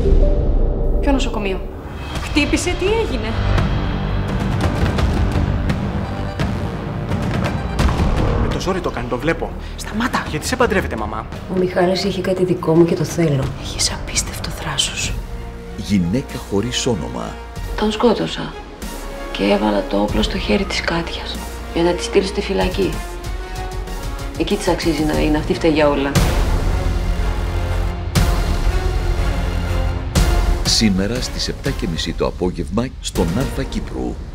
Ποιο νοσοκομείο? Χτύπησε, τι έγινε? Με το ζόρι το κάνει, το βλέπω. Σταμάτα, γιατί σε παντρεύεται, μαμά. Ο Μιχάλης είχε κάτι δικό μου και το θέλω. Έχεις απίστευτο θράσος. Γυναίκα χωρίς όνομα. Τον σκότωσα και έβαλα το όπλο στο χέρι της Κάτιας για να τη στείλω στη φυλακή. Εκεί της αξίζει να είναι, αυτή φταίει για όλα. Σήμερα στις 7:30 το απόγευμα στον Αλφα Κύπρου.